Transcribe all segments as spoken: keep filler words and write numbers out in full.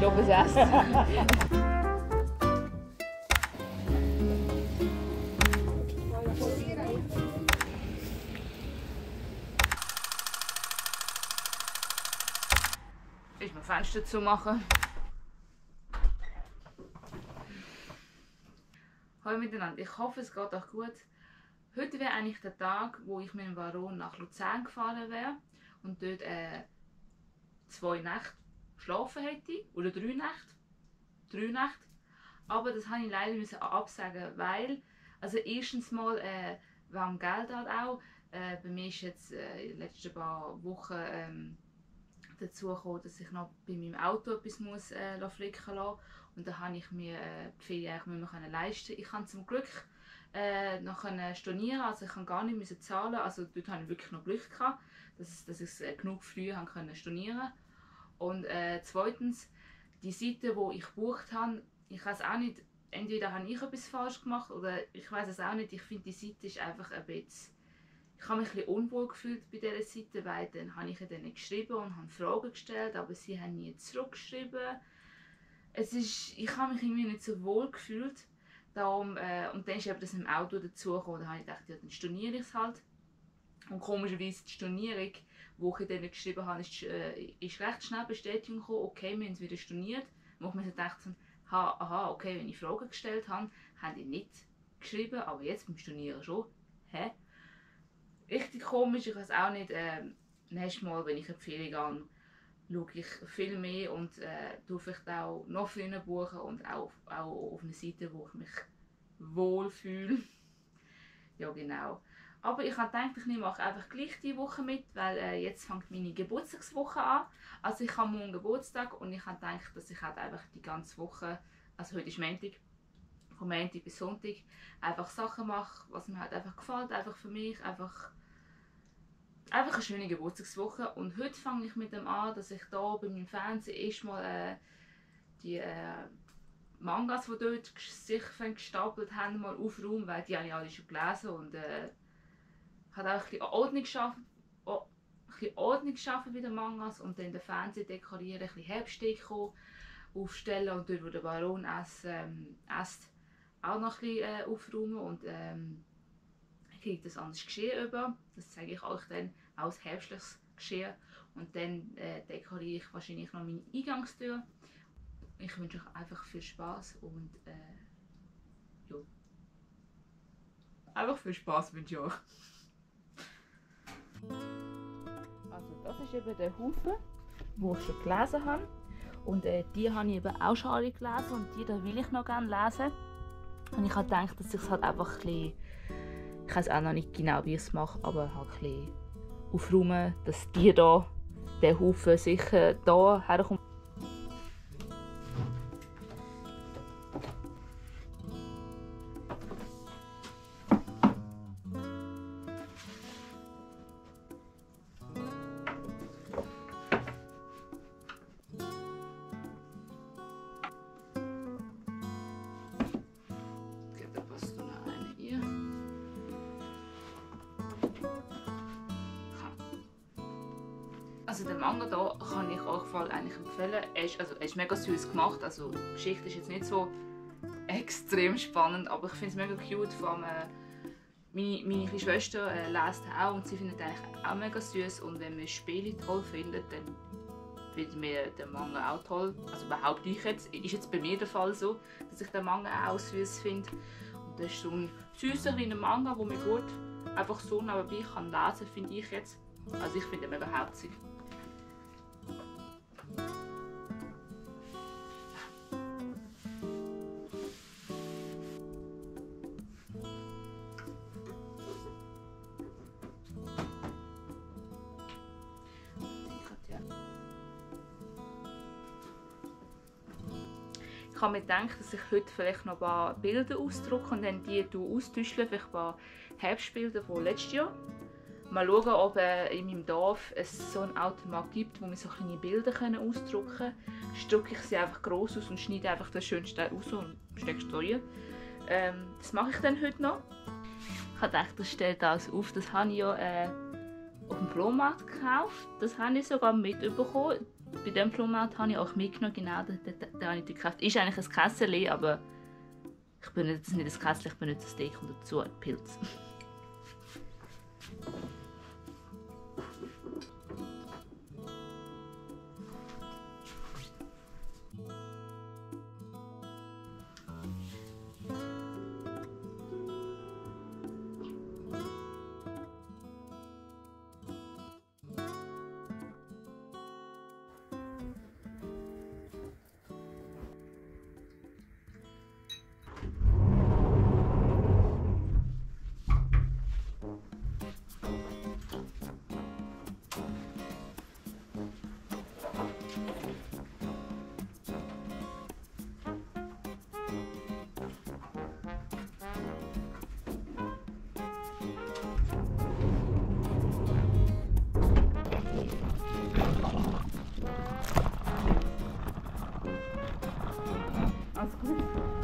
schon besessen. Ich muss mein Fenster zumachen. Hallo miteinander, ich hoffe es geht euch gut. Heute wäre eigentlich der Tag, wo ich mit dem Baron nach Luzern gefahren wäre und dort äh, zwei Nächte schlafen hätte. Oder drei Nächte. Drei Nächte. Aber das habe ich leider müssen absagen, weil, also erstens mal äh, wegen Geld halt auch. Äh, bei mir ist jetzt äh, in den letzten paar Wochen ähm, dazu gekommen, dass ich noch bei meinem Auto etwas muss, äh, flicken lassen. Und da habe ich mir äh, die Ferien eigentlich mehr leisten. Ich kann zum Glück äh, noch stornieren, also ich kann gar nicht müssen zahlen. Also dort hatte ich wirklich noch Glück gehabt, dass, dass ich es äh, genug früh haben können stornieren. Und äh, zweitens, die Seite, die ich gebucht habe, ich weiß auch nicht, entweder habe ich etwas falsch gemacht oder ich weiß es auch nicht. Ich finde, die Seite ist einfach ein bisschen, ich habe mich ein bisschen unwohl gefühlt bei dieser Seite, weil dann habe ich ihnen geschrieben und habe Fragen gestellt, aber sie haben nie zurückgeschrieben. Es ist, ich habe mich irgendwie nicht so wohl gefühlt. Darum, äh, und dann ist eben das im Auto dazugekommen. Da habe ich gedacht, ja, dann storniere ich es halt. Und komischerweise die Stornierung, die ich denen geschrieben habe, ist, äh, ist recht schnell Bestätigung gekommen, okay, wir haben es wieder storniert. Wo ich mir so dachte, aha, okay, wenn ich Fragen gestellt habe, haben die nicht geschrieben, aber jetzt beim Stornieren schon. Hä? Richtig komisch, ich weiß auch nicht. Äh, nächstes Mal, wenn ich in die Ferien gehe, schaue ich viel mehr und äh, tue vielleicht auch noch früher buchen und auch, auch auf einer Seite, wo ich mich wohl fühle. Ja, genau. Aber ich habe gedacht, ich nehme auch einfach gleich diese Woche mit, weil äh, jetzt fängt meine Geburtstagswoche an. Also ich habe morgen Geburtstag und ich habe gedacht, dass ich halt einfach die ganze Woche, also heute ist Montag, von Montag bis Sonntag, einfach Sachen mache, was mir halt einfach gefällt, einfach für mich, einfach Einfach eine schöne Geburtstagswoche. Und heute fange ich mit dem an, dass ich hier bei meinem Fernsehen erstmal äh, die äh, Mangas, die dort sich gestapelt haben, mal aufräumen, weil die habe ich alle schon gelesen und äh, hat auch ein bisschen Ordnung geschaffen, oh, ein bisschen Ordnung geschaffen bei den Mangas und dann den Fernseher dekorieren, ein bisschen Herbstdeko aufstellen und dort, wo der Baron isst, ähm, isst auch noch ein bisschen äh, aufräumen und ähm, kriege das anderes Geschirr über. Das zeige ich euch dann als herbstliches Geschirr. Und dann äh, dekoriere ich wahrscheinlich noch meine Eingangstür. Ich wünsche euch einfach viel Spaß und äh, ja. Einfach viel Spaß wünsche ich euch. Also das ist eben der Haufen, den ich schon gelesen habe. Und äh, die habe ich eben auch schon alle gelesen und die da will ich noch gerne lesen. Und ich habe gedacht, dass ich es halt einfach ein bisschen, ich weiß auch noch nicht genau, wie ich es mache, aber halt ein bisschen aufräumen, dass die da, der Haufen sicher da herkommt. Also den Manga hier kann ich euch voll eigentlich empfehlen. Er ist, also, er ist mega süß gemacht. Also die Geschichte ist jetzt nicht so extrem spannend, aber ich finde es mega cute. Vor allem, äh, meine, meine kleine Schwester äh, liest auch und sie findet eigentlich auch mega süß. Und wenn man Spiele toll findet, dann findet mir den Manga auch toll. Also behaupte ich jetzt. Ist jetzt bei mir der Fall so, dass ich den Manga auch süß finde. Und das ist so ein süßer kleiner Manga, der mir gut einfach so nebenbei kann lesen, finde ich jetzt. Also ich finde ihn mega herzig. Ich habe mir gedacht, dass ich heute vielleicht noch ein paar Bilder ausdrucke und dann die austauschen, vielleicht ein paar Herbstbilder von letztes Jahr. Mal schauen, ob äh, in meinem Dorf es so einen Automat gibt, wo wir so kleine Bilder können ausdrucken können. Dann drucke ich sie einfach gross aus und schneide einfach den schönsten raus und stecke es rein. Ähm, das mache ich dann heute noch. Ich habe gedacht, das stellt alles auf. Das habe ich ja äh, auf dem Flohmarkt gekauft. Das habe ich sogar mitbekommen. bei diesem Flohmarkt habe ich auch mitgenommen, genau, da, da, da habe ich die gekauft. Ist eigentlich ein Kessel, aber ich benutze nicht das Kessel, ich benutze das Steak und dazu einen Pilz. Alles gut.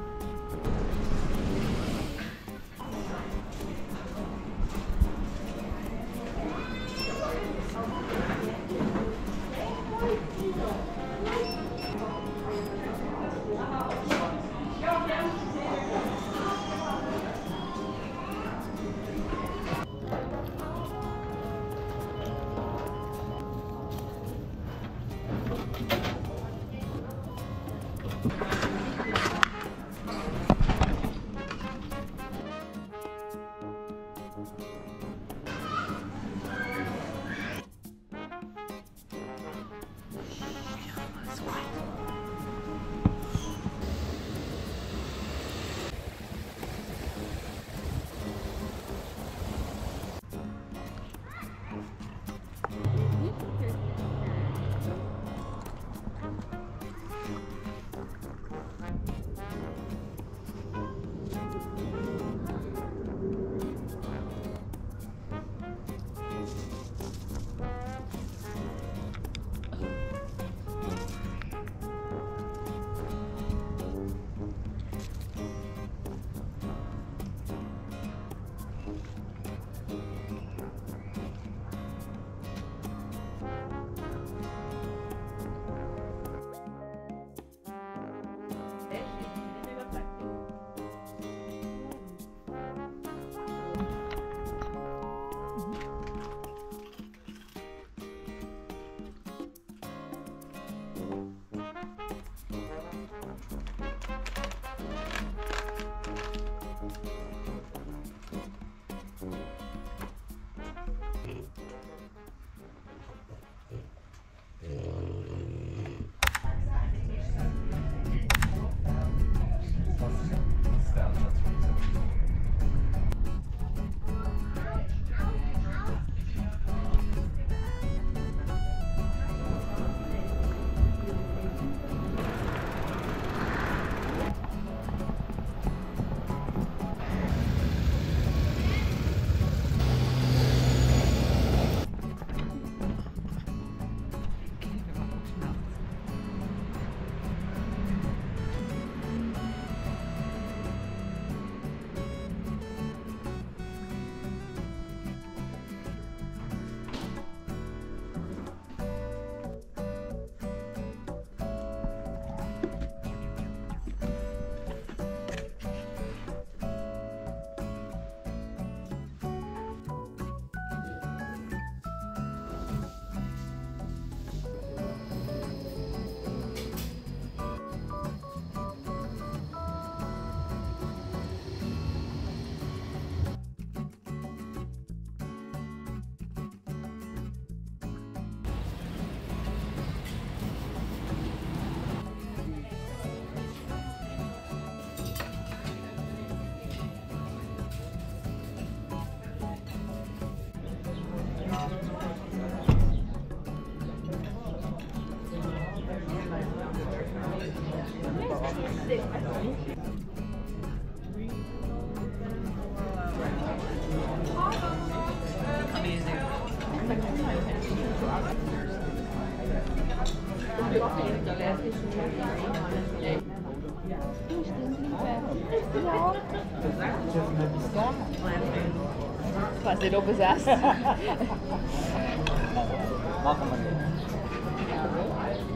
Ich weiß nicht, ob es erst. Machen wir nicht.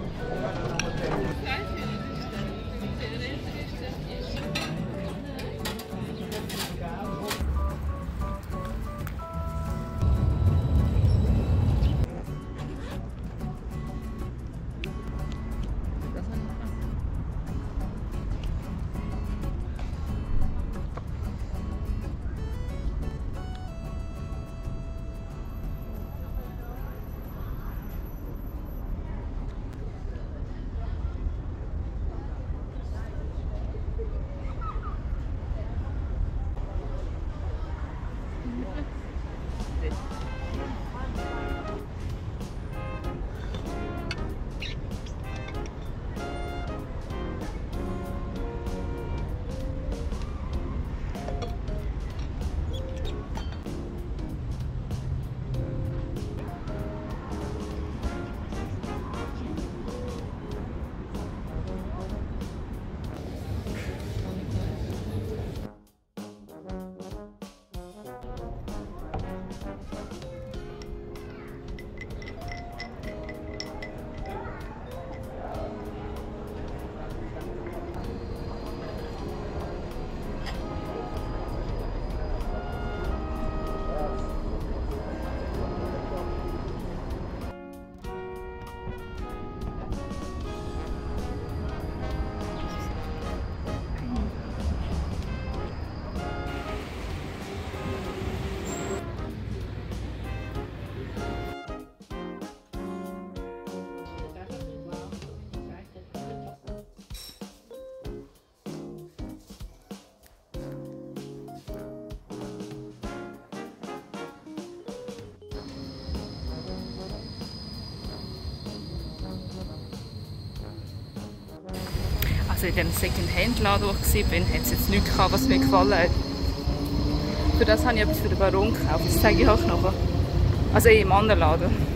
Also in dem Second-Hand-Laden, wo ich war, hat es jetzt nichts gehabt, was mir gefallen hat. Für das habe ich etwas für den Baron gekauft, das zeige ich euch noch. Also im anderen Laden.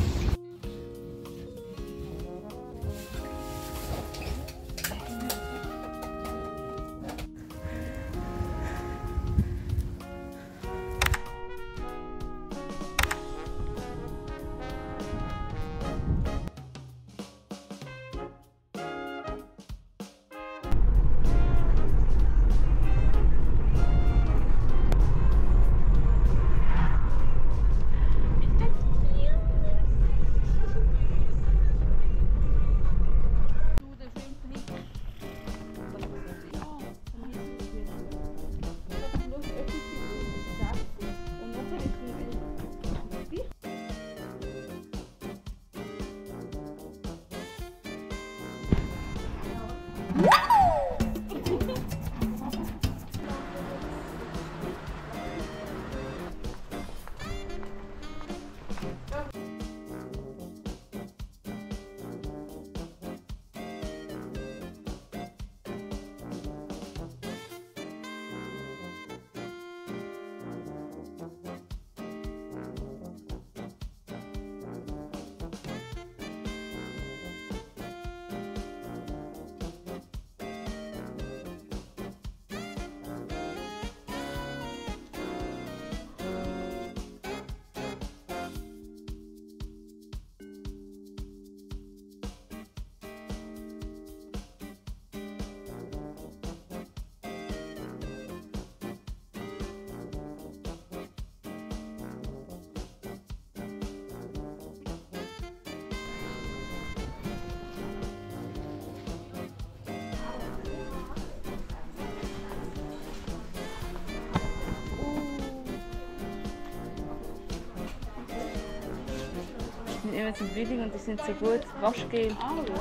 Die sind immer so billig und die sind so gut. Waschgel.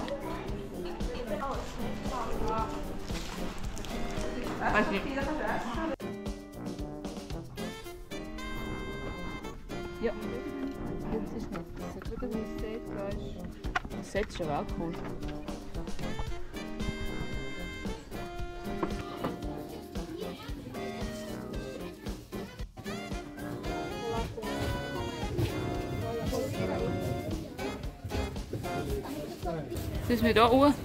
Weiß nicht. Ja. Das ist nett. Das ist gut, dass es safe da ist. Das Set ist schon auch cool. Jetzt müssen wir hier hoch.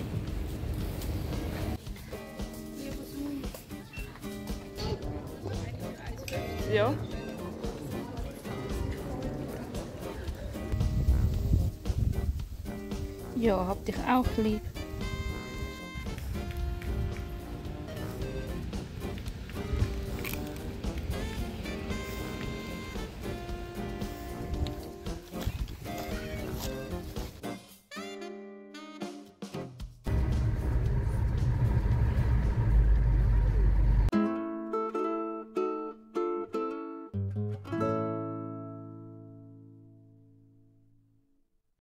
Ja. Ja, hab dich auch lieb.